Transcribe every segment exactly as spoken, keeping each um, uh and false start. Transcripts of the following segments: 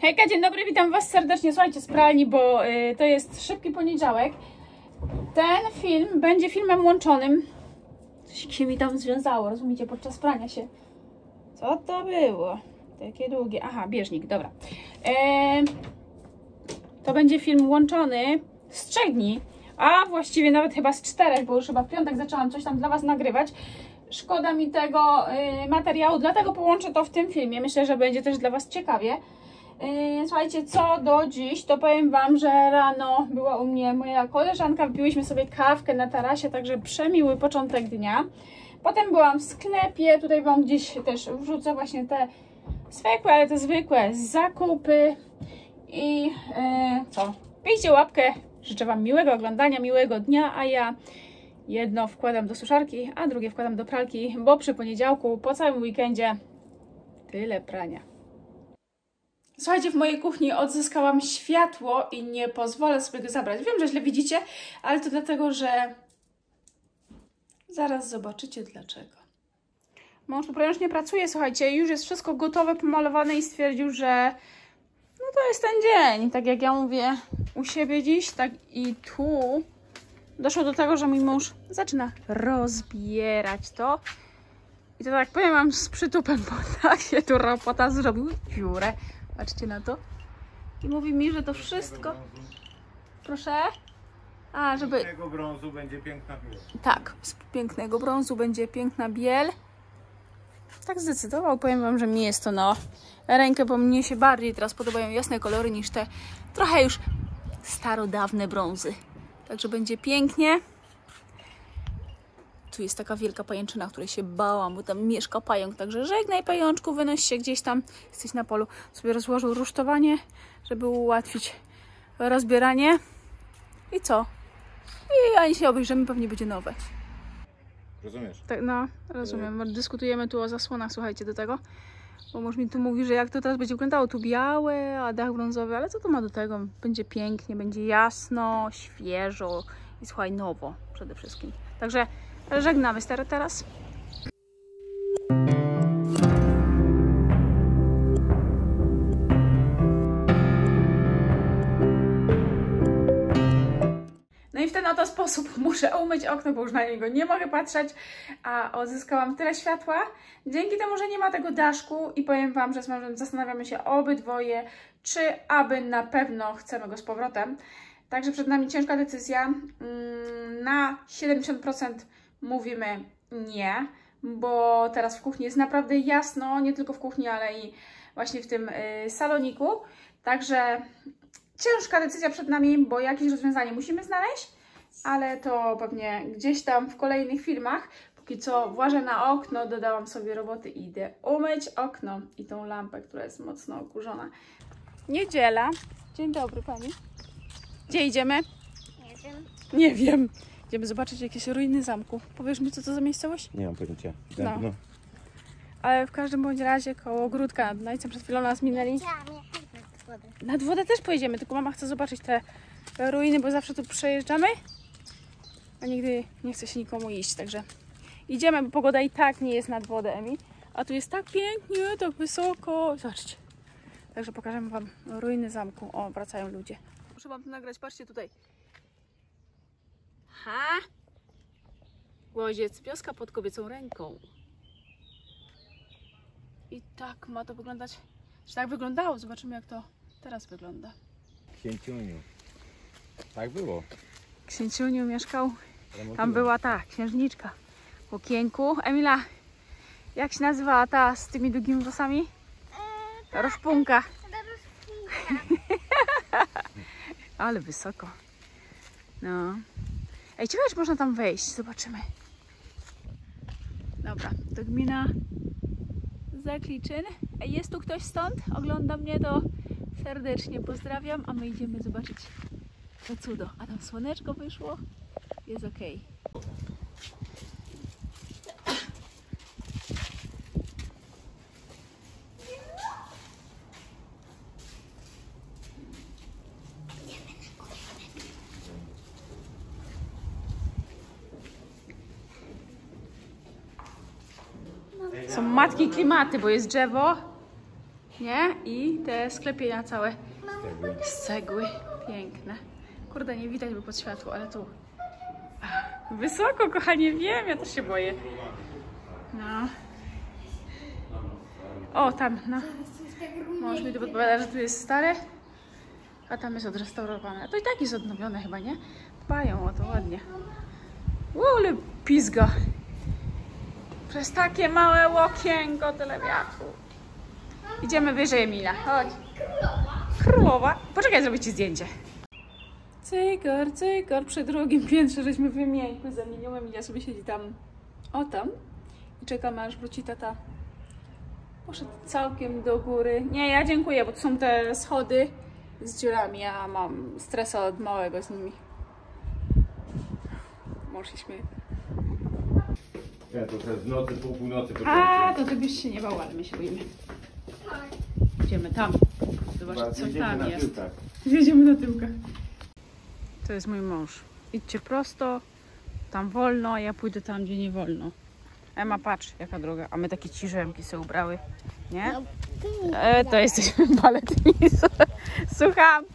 Hejka, dzień dobry, witam was serdecznie. Słuchajcie, z pralni, bo y, to jest szybki poniedziałek. Ten film będzie filmem łączonym. Coś się mi tam związało, rozumiecie, podczas prania się. Co to było? Takie długie. Aha, bieżnik, dobra. E, to będzie film łączony z trzech dni, a właściwie nawet chyba z czterech, bo już chyba w piątek zaczęłam coś tam dla was nagrywać. Szkoda mi tego y, materiału, dlatego połączę to w tym filmie. Myślę, że będzie też dla was ciekawie. Yy, słuchajcie, co do dziś, to powiem wam, że rano była u mnie moja koleżanka, wypiłyśmy sobie kawkę na tarasie, także przemiły początek dnia. Potem byłam w sklepie, tutaj wam gdzieś też wrzucę właśnie te zwykłe, ale te zwykłe zakupy. I yy, co? Bijcie łapkę, życzę wam miłego oglądania, miłego dnia, a ja jedno wkładam do suszarki, a drugie wkładam do pralki, bo przy poniedziałku, po całym weekendzie tyle prania. Słuchajcie, w mojej kuchni odzyskałam światło i nie pozwolę sobie go zabrać. Wiem, że źle widzicie, ale to dlatego, że zaraz zobaczycie dlaczego. Mąż już nie pracuje, słuchajcie, już jest wszystko gotowe, pomalowane i stwierdził, że no to jest ten dzień. Tak jak ja mówię u siebie dziś, tak i tu doszło do tego, że mój mąż zaczyna rozbierać to. I to tak powiem wam z przytupem, bo tak się tu robota zrobił dziurę. Patrzcie na to. I mówi mi, że to wszystko... Proszę? A, żeby... Z pięknego brązu będzie piękna biel. Tak, z pięknego brązu będzie piękna biel. Tak zdecydował. Powiem wam, że mi jest to na rękę, bo mnie się bardziej teraz podobają jasne kolory niż te trochę już starodawne brązy. Także będzie pięknie. Tu jest taka wielka pajęczyna, której się bałam, bo tam mieszka pająk. Także żegnaj pajączku, wynoś się gdzieś tam. Jesteś na polu. Sobie rozłożył rusztowanie, żeby ułatwić rozbieranie. I co? I ani się obejrzymy, pewnie będzie nowe. Rozumiesz? Tak, no, rozumiem. Dyskutujemy tu o zasłonach, słuchajcie, do tego. Bo mąż mi tu mówi, że jak to teraz będzie wyglądało, tu białe, a dach brązowy, ale co to ma do tego? Będzie pięknie, będzie jasno, świeżo i słuchaj, nowo przede wszystkim. Także żegnamy stary teraz. No i w ten oto sposób muszę umyć okno, bo już na niego nie mogę patrzeć, a odzyskałam tyle światła. Dzięki temu, że nie ma tego daszku i powiem wam, że z mężem zastanawiamy się obydwoje, czy aby na pewno chcemy go z powrotem. Także przed nami ciężka decyzja. Na siedemdziesiąt procent mówimy nie, bo teraz w kuchni jest naprawdę jasno, nie tylko w kuchni, ale i właśnie w tym y, saloniku. Także ciężka decyzja przed nami, bo jakieś rozwiązanie musimy znaleźć, ale to pewnie gdzieś tam w kolejnych filmach. Póki co włażę na okno, dodałam sobie roboty i idę umyć okno i tą lampę, która jest mocno okurzona. Niedziela. Dzień dobry pani. Gdzie idziemy? Nie wiem. Nie wiem. Idziemy zobaczyć jakieś ruiny zamku. Powiesz mi, co to za miejscowość? Nie mam pojęcia. No. No. Ale w każdym bądź razie koło ogródka nad Dunajcem przed chwilą nas minęli. Chciałam jechać nad wodę. Nad wodę też pojedziemy, tylko mama chce zobaczyć te ruiny, bo zawsze tu przejeżdżamy, a nigdy nie chce się nikomu iść, także idziemy, bo pogoda i tak nie jest nad wodę, Emi. A tu jest tak pięknie, tak wysoko. Zobaczcie. Także pokażemy wam ruiny zamku. O, wracają ludzie. Muszę wam tu nagrać, patrzcie tutaj. Ha! Łodziec, wioska pod kobiecą ręką. I tak ma to wyglądać. Czy tak wyglądało? Zobaczymy, jak to teraz wygląda. Księciuniu. Tak było. Księciuniu mieszkał. Tam była ta księżniczka w okienku. Emila, jak się nazywała ta z tymi długimi włosami? Eee, Rozpunka. Rozpunka. Ale wysoko. No. Ej, ciekawe, czy można tam wejść. Zobaczymy. Dobra, to gmina Zakliczyn. Ej, jest tu ktoś stąd? Ogląda mnie, to serdecznie pozdrawiam, a my idziemy zobaczyć to cudo. A tam słoneczko wyszło. Jest ok. Są matki klimaty, bo jest drzewo. Nie? I te sklepienia całe z cegły. Piękne. Kurde, nie widać by pod światło, ale tu. Wysoko, kochanie, wiem, ja też się boję. No. O, tam, no. Mąż mi tu podpowiada, że tu jest stare, a tam jest odrestaurowane. To i tak jest odnowione chyba, nie? Dbają o to ładnie. Ło, ale pizga. Przez takie małe łokienko tyle wiatru. Idziemy wyżej, Emila. Chodź. Królowa. Poczekaj, zrobię ci zdjęcie. Cygor, cygor. Przy drugim piętrze żeśmy wymiękły z Emilią. Emilia sobie siedzi tam, o tam. I czekamy, aż wróci tata. Poszedł całkiem do góry. Nie, ja dziękuję, bo to są te schody z dziurami. Ja mam stresa od małego z nimi. Mąż się śmieje. Ja to teraz w nocy, pół północy A, to ty byś się nie bał, ale my się boimy. Idziemy tam. Zobaczyć, co tam jest. Jedziemy na tyłkach. To jest mój mąż. Idźcie prosto, tam wolno, a ja pójdę tam, gdzie nie wolno. Ema, patrz, jaka droga. A my takie ciżemki sobie ubrały, nie? E, to jesteśmy baletni. Słucham.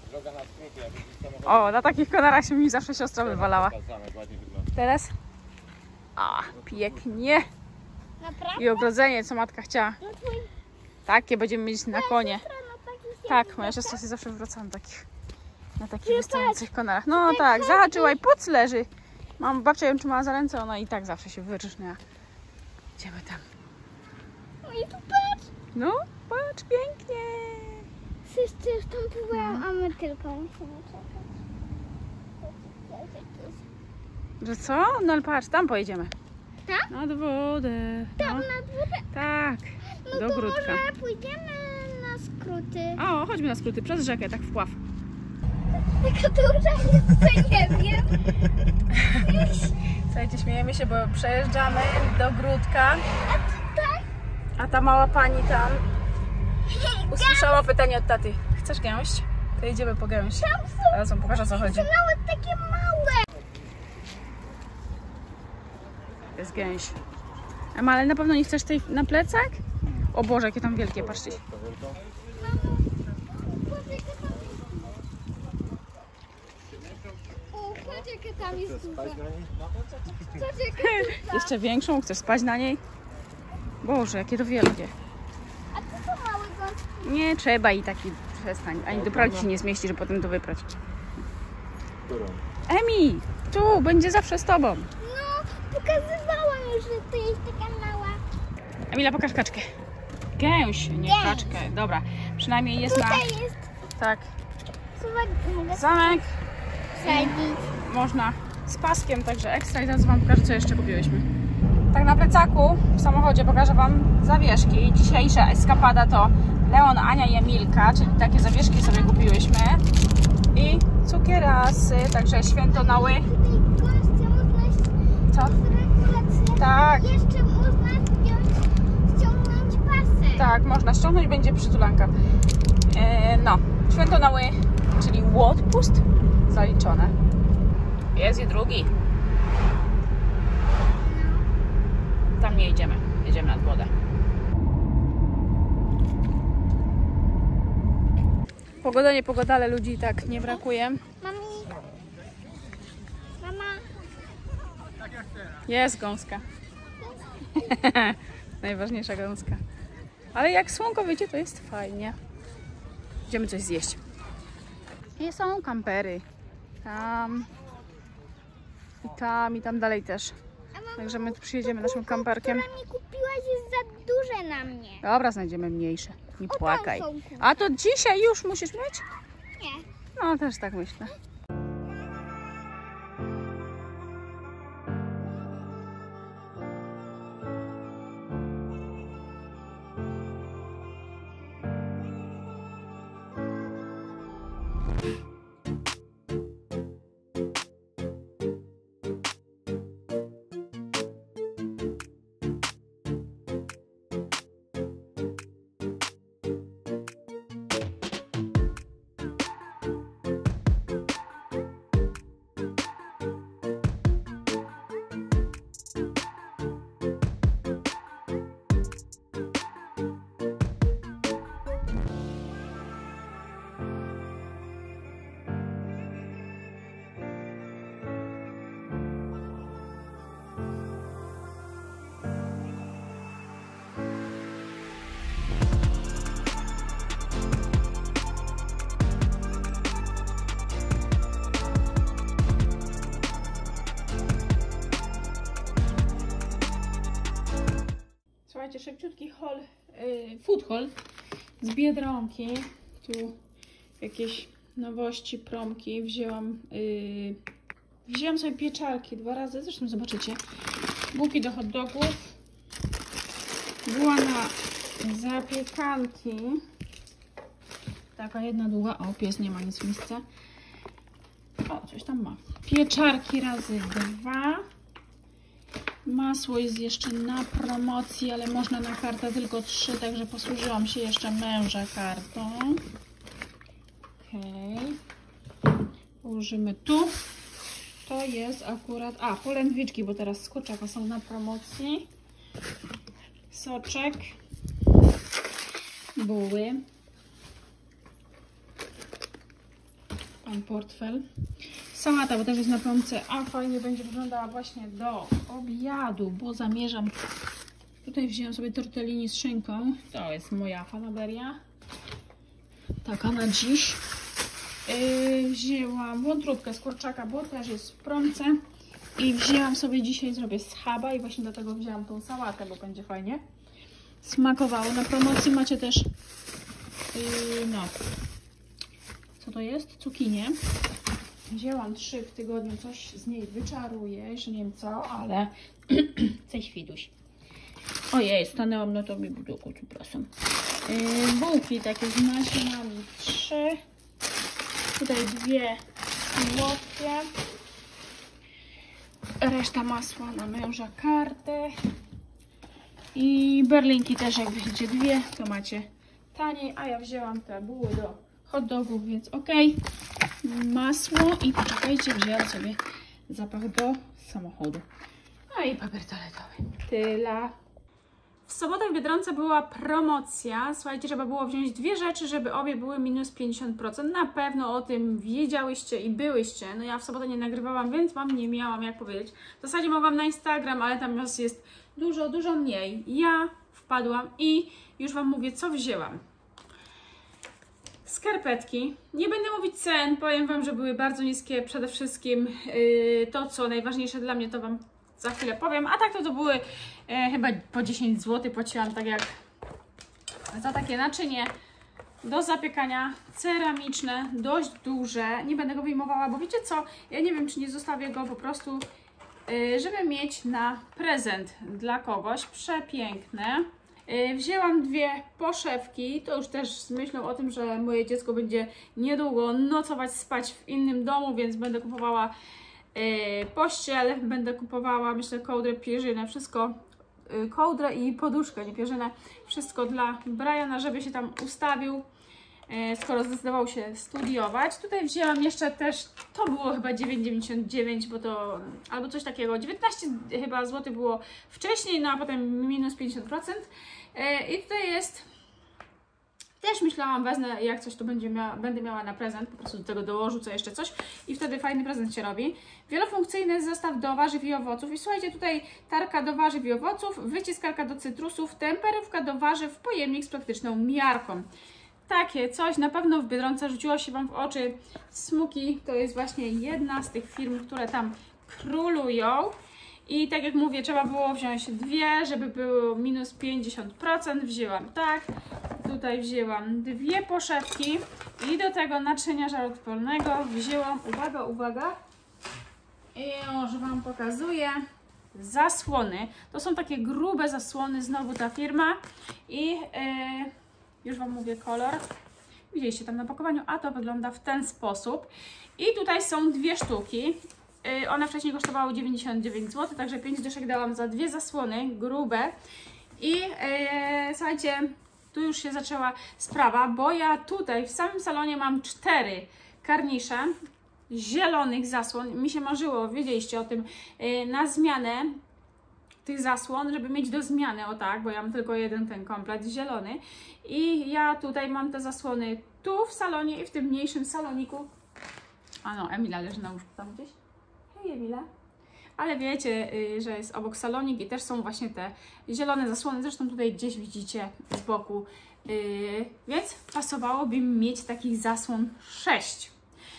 O, na takich konarach się mi zawsze siostra wywalała. Teraz? A, pięknie. I ogrodzenie, co matka chciała. Takie będziemy mieć na konie. Tak, moja siostra się zawsze wraca na takich, na takich wystających konarach. No tak, zahaczyła i puc leży. Mam, babcia ją trzymała za ręce, ona i tak zawsze się wyrzecznia. Idziemy tam. No i tu patrz. No, patrz, pięknie. Wszyscy już tam pływają, a my tylko musimy czekać. Że co? No ale patrz, tam pojedziemy. Tak? Nad wodę. Tam No. na górę. Tak, No do to ogródka. może pójdziemy na skróty. O, chodźmy na skróty, przez rzekę, tak wpław. Taka duża jest, co nie wiem. Słuchajcie, śmiejemy się, bo przejeżdżamy do ogródka, A tutaj? a ta mała pani tam usłyszała pytanie od taty. Chcesz gęść? To jedziemy po gęś. Tam są, Teraz wam pokażę, o co chodzi. są nawet takie małe. To jest gęś. Ema, ale na pewno nie chcesz tej na plecak? O Boże, jakie tam wielkie, patrzcie. O, patrz jaka tam jest duża. Patrz jaka Jeszcze większą? Chcesz spać na niej? Boże, jakie to wielkie. A tu są małe gąski. Nie trzeba i taki przestań. Ani do pralki się nie zmieści, żeby potem to wyprać. Emi, tu, będzie zawsze z tobą. No, pokazywałam już, że to jest taka mała. Emila, pokaż kaczkę. Gęś, nie Gęś. kaczkę. Dobra, przynajmniej jest na... Tutaj jest. Tak. Zobacz, mogę Zamek wsadzić. można z paskiem, także ekstra. I teraz wam pokażę, co jeszcze kupiłyśmy. Tak na plecaku w samochodzie pokażę wam zawieszki. Dzisiejsza eskapada to Leon, Ania i Emilka, czyli takie zawieszki sobie kupiłyśmy. I cukierasy, także święto nały. Tutaj gościa można iść Co? w regulację. Tak. Jeszcze można wziąć, ściągnąć pasek. Tak, można ściągnąć, będzie przytulanka. E, no, święto nały, czyli odpust zaliczone. Jest i drugi. Tam nie idziemy, jedziemy nad wodę. Pogoda nie pogoda, ale ludzi tak nie brakuje. Mami. Mama. Jest gąska. Najważniejsza gąska. Ale jak słonko wyjdzie, to jest fajnie. Idziemy coś zjeść. I są kampery. Tam. I tam, i tam dalej też. A mama, Także my tu przyjedziemy naszym kamperkiem. która mi kupiłaś jest za duże na mnie. Dobra, znajdziemy mniejsze. Nie O, tam płakaj. są kury. A to dzisiaj już musisz mieć? Nie. No, też tak myślę. haul, yy, food haul z Biedronki. Tu jakieś nowości, promki. Wzięłam, yy, wzięłam sobie pieczarki dwa razy, zresztą zobaczycie. Bułki do hot dogów. Była na zapiekanki. Taka jedna długa. O, pies nie ma nic w misce. O, coś tam ma. Pieczarki razy dwa. Masło jest jeszcze na promocji, ale można na kartę tylko trzy, także posłużyłam się jeszcze męża kartą. Okej. Położymy tu. To jest akurat... A, polędwiczki, bo teraz z kurczaka są na promocji. Soczek. Buły. Pan portfel. Sałata, bo też jest na promce, a fajnie będzie wyglądała właśnie do obiadu, bo zamierzam... Tutaj wziąłem sobie tortellini z szynką. To jest moja fanaberia. Taka na dziś. Yy, wzięłam wątróbkę z kurczaka, bo też jest w promce. I wzięłam sobie dzisiaj, zrobię schaba i właśnie dlatego wzięłam tą sałatę, bo będzie fajnie smakowało. Na promocji macie też yy, no, co to jest? Cukinię. Wzięłam trzy w tygodniu, coś z niej wyczaruję, jeszcze nie wiem co, ale coś widuś. Ojej, stanęłam na tobie budoku, przepraszam. Yy, bułki takie z nasionami, trzy. Tutaj dwie słodkie. Reszta masła na męża kartę. I berlinki też, jak widzicie, dwie, to macie taniej, a ja wzięłam te buły do hot dogów, więc ok. Masło i poczekajcie, wzięłam sobie zapach do samochodu. No i papier toaletowy. Tyle. W sobotę w Biedronce była promocja. Słuchajcie, trzeba było wziąć dwie rzeczy, żeby obie były minus pięćdziesiąt procent. Na pewno o tym wiedziałyście i byłyście. No ja w sobotę nie nagrywałam, więc wam nie miałam jak powiedzieć. W zasadzie mogłam na Instagram, ale tam jest dużo, dużo mniej. Ja wpadłam i już wam mówię, co wzięłam. Skarpetki. Nie będę mówić cen, powiem wam, że były bardzo niskie. Przede wszystkim yy, to, co najważniejsze dla mnie, to wam za chwilę powiem. A tak to to były e, chyba po dziesięć złotych płaciłam, tak jak za takie naczynie do zapiekania ceramiczne, dość duże. Nie będę go wyjmowała, bo wiecie co? Ja nie wiem, czy nie zostawię go po prostu, e, żeby mieć na prezent dla kogoś. Przepiękne. E, wzięłam dwie poszewki, to już też z myślą o tym, że moje dziecko będzie niedługo nocować, spać w innym domu, więc będę kupowała Yy, pościel, będę kupowała, myślę, kołdrę, pierzynę, wszystko, yy, kołdrę i poduszkę, nie pierzynę, wszystko dla Briana, żeby się tam ustawił, yy, skoro zdecydował się studiować. Tutaj wzięłam jeszcze też, to było chyba dziewięć dziewięćdziesiąt dziewięć, bo to, albo coś takiego, dziewiętnaście chyba złotych było wcześniej, no a potem minus pięćdziesiąt procent. Yy, I tutaj jest... Też myślałam, wezmę, jak coś to będzie mia będę miała na prezent, po prostu do tego dołożę co jeszcze coś i wtedy fajny prezent się robi. Wielofunkcyjny zestaw do warzyw i owoców i słuchajcie, tutaj tarka do warzyw i owoców, wyciskarka do cytrusów, temperówka do warzyw, pojemnik z praktyczną miarką. Takie coś na pewno w Biedronce rzuciło się wam w oczy. Smuki to jest właśnie jedna z tych firm, które tam królują. I tak jak mówię, trzeba było wziąć dwie, żeby było minus pięćdziesiąt procent. Wzięłam tak. Tutaj wzięłam dwie poszewki i do tego naczynia żaroodpornego wzięłam, uwaga, uwaga, i już wam pokazuję, zasłony. To są takie grube zasłony, znowu ta firma i yy, już wam mówię kolor. Widzieliście tam na pakowaniu, a to wygląda w ten sposób. I tutaj są dwie sztuki. Yy, one wcześniej kosztowały dziewięćdziesiąt dziewięć złotych, także pięć dyszek dałam za dwie zasłony grube. I yy, słuchajcie, tu już się zaczęła sprawa, bo ja tutaj w samym salonie mam cztery karnisze zielonych zasłon. Mi się marzyło, wiedzieliście o tym, yy, na zmianę tych zasłon, żeby mieć do zmiany, o tak, bo ja mam tylko jeden ten komplet zielony. I ja tutaj mam te zasłony tu w salonie i w tym mniejszym saloniku. A no, Emila leży na łóżku tam gdzieś. Hej Emila. Ale wiecie, że jest obok salonik i też są właśnie te zielone zasłony. Zresztą tutaj gdzieś widzicie z boku. Yy, więc pasowałoby mi mieć takich zasłon sześć.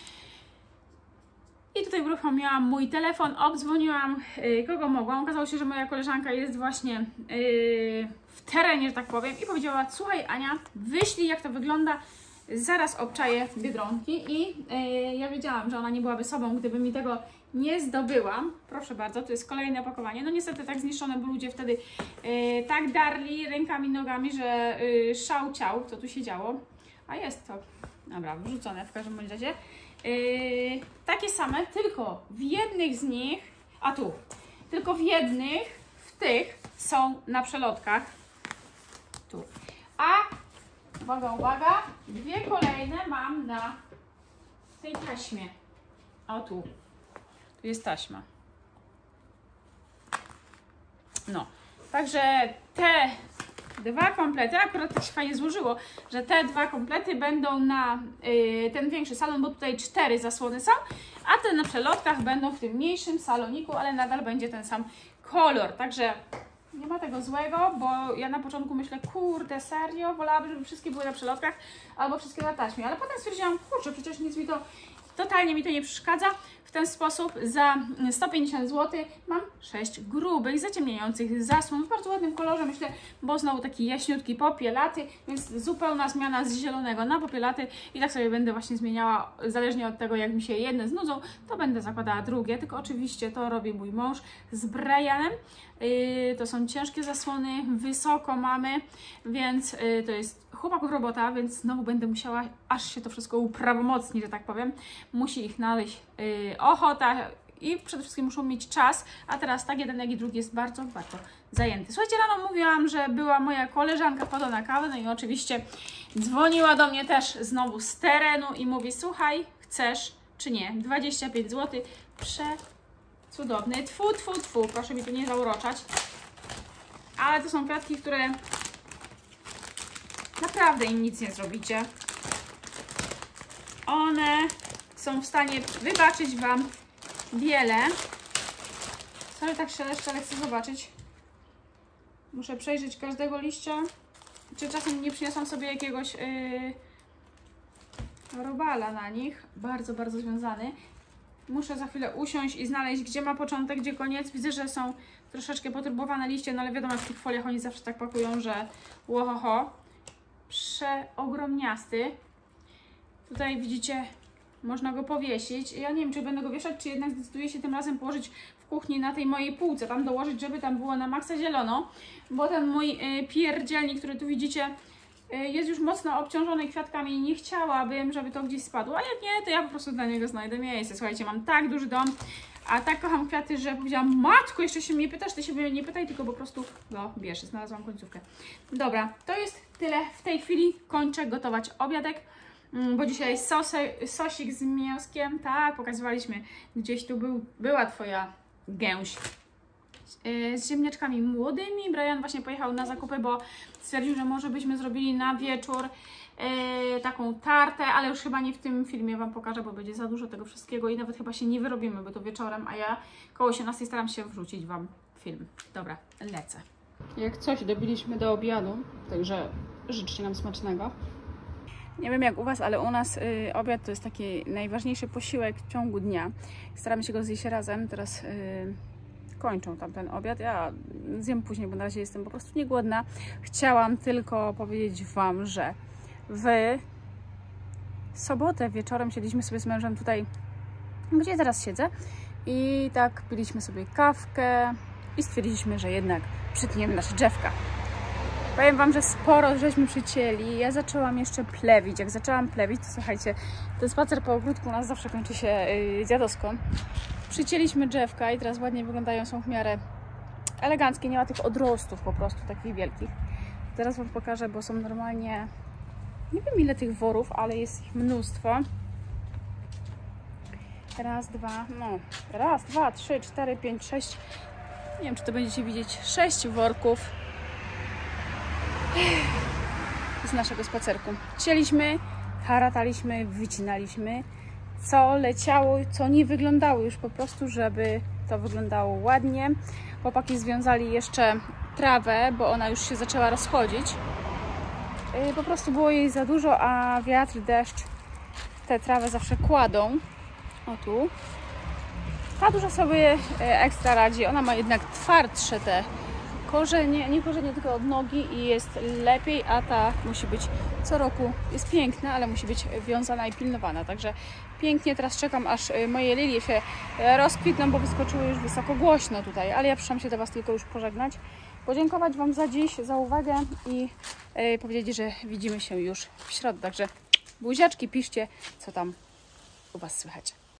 I tutaj uruchomiłam mój telefon, obdzwoniłam yy, kogo mogłam. Okazało się, że moja koleżanka jest właśnie yy, w terenie, że tak powiem, i powiedziała: słuchaj Ania, wyślij jak to wygląda, zaraz obczaję Biedronki. I yy, ja wiedziałam, że ona nie byłaby sobą, gdyby mi tego nie zdobyła. Proszę bardzo, to jest kolejne opakowanie. No niestety tak zniszczone, bo ludzie wtedy yy, tak darli rękami, nogami, że yy, szał ciał, co tu się działo. A jest to, dobra, wrzucone w każdym bądź razie. Yy, takie same, tylko w jednych z nich, a tu, tylko w jednych, w tych są na przelotkach. Tu. A, uwaga, uwaga, dwie kolejne mam na tej taśmie. O tu. Tu jest taśma. No, także te dwa komplety, akurat tak się fajnie złożyło, że te dwa komplety będą na y, ten większy salon, bo tutaj cztery zasłony są, a te na przelotkach będą w tym mniejszym saloniku, ale nadal będzie ten sam kolor. Także nie ma tego złego, bo ja na początku myślę, kurde, serio, wolałabym, żeby wszystkie były na przelotkach albo wszystkie na taśmie, ale potem stwierdziłam, kurczę, przecież nic mi to, totalnie mi to nie przeszkadza. W ten sposób za sto pięćdziesiąt złotych mam sześć grubych, zaciemniających zasłon w bardzo ładnym kolorze, myślę, bo znowu taki jaśniutki, popielaty, więc zupełna zmiana z zielonego na popielaty i tak sobie będę właśnie zmieniała, zależnie od tego, jak mi się jedne znudzą, to będę zakładała drugie, tylko oczywiście to robi mój mąż z Brianem. Yy, to są ciężkie zasłony, wysoko mamy, więc yy, to jest chłopaków robota, więc znowu będę musiała, aż się to wszystko uprawomocni, że tak powiem, musi ich znaleźć yy, ochota i przede wszystkim muszą mieć czas, a teraz tak jeden jak i drugi jest bardzo, bardzo zajęty. Słuchajcie, rano mówiłam, że była moja koleżanka wpadła na kawę, no i oczywiście dzwoniła do mnie też znowu z terenu i mówi: słuchaj, chcesz czy nie? dwadzieścia pięć złotych, prze... cudowny, tfu, tfu, tfu, proszę mi tu nie zauroczać, ale to są kwiatki, które naprawdę im nic nie zrobicie. One są w stanie wybaczyć Wam wiele. Sorry, tak szeleszczę, ale chcę zobaczyć. Muszę przejrzeć każdego liścia. Czy czasem nie przyniosłam sobie jakiegoś yy, robala na nich. Bardzo, bardzo związany. Muszę za chwilę usiąść i znaleźć, gdzie ma początek, gdzie koniec. Widzę, że są troszeczkę poturbowane liście, no ale wiadomo, w tych foliach oni zawsze tak pakują, że łohoho. Przeogromniasty. Tutaj widzicie, można go powiesić. Ja nie wiem, czy będę go wieszać, czy jednak zdecyduję się tym razem położyć w kuchni na tej mojej półce, tam dołożyć, żeby tam było na maksa zielono, bo ten mój y, pierdzielnik, który tu widzicie, y, jest już mocno obciążony kwiatkami i nie chciałabym, żeby to gdzieś spadło, a jak nie, to ja po prostu dla niego znajdę miejsce. Słuchajcie, mam tak duży dom, a tak kocham kwiaty, że powiedziałam: matko, jeszcze się mnie pytasz, ty się mnie nie pytaj, tylko po prostu no bierz, znalazłam końcówkę. Dobra, to jest tyle w tej chwili, kończę gotować obiadek, bo dzisiaj sosy, sosik z mięskiem, tak, pokazywaliśmy, gdzieś tu był, była Twoja gęś yy, z ziemniaczkami młodymi. Brian właśnie pojechał na zakupy, bo stwierdził, że może byśmy zrobili na wieczór yy, taką tartę, ale już chyba nie w tym filmie Wam pokażę, bo będzie za dużo tego wszystkiego i nawet chyba się nie wyrobimy, bo to wieczorem, a ja koło osiemnastej staram się wrzucić Wam film. Dobra, lecę. Jak coś, dobiliśmy do obiadu, także życzcie nam smacznego. Nie wiem jak u Was, ale u nas y, obiad to jest taki najważniejszy posiłek w ciągu dnia. Staramy się go zjeść razem. Teraz y, kończą tam ten obiad. Ja zjem później, bo na razie jestem po prostu niegłodna. Chciałam tylko powiedzieć Wam, że w sobotę wieczorem siedzieliśmy sobie z mężem tutaj, gdzie teraz siedzę, i tak piliśmy sobie kawkę i stwierdziliśmy, że jednak przytniemy nasze drzewka. Powiem Wam, że sporo żeśmy przycięli. Ja zaczęłam jeszcze plewić. Jak zaczęłam plewić, to słuchajcie, ten spacer po ogródku u nas zawsze kończy się yy, dziadowską. Przycięliśmy drzewka i teraz ładnie wyglądają, są w miarę eleganckie. Nie ma tych odrostów po prostu takich wielkich. Zaraz Wam pokażę, bo są normalnie... Nie wiem ile tych worów, ale jest ich mnóstwo. Raz, dwa, no. Raz, dwa, trzy, cztery, pięć, sześć. Nie wiem, czy to będziecie widzieć. Sześć worków z naszego spacerku. Cięliśmy, harataliśmy, wycinaliśmy, co leciało, co nie wyglądało już po prostu, żeby to wyglądało ładnie. Chłopaki związali jeszcze trawę, bo ona już się zaczęła rozchodzić. Po prostu było jej za dużo, a wiatr, deszcz tę trawę zawsze kładą. O tu. Ta dużo sobie ekstra radzi. Ona ma jednak twardsze te korzenie, nie korzenie, tylko od nogi i jest lepiej, a ta musi być co roku, jest piękna, ale musi być wiązana i pilnowana, także pięknie. Teraz czekam, aż moje lilie się rozkwitną, bo wyskoczyły już wysoko głośno tutaj, ale ja przyszłam się do Was tylko już pożegnać, podziękować Wam za dziś, za uwagę i yy, powiedzieć, że widzimy się już w środę, także buziaczki, piszcie, co tam u Was słychać.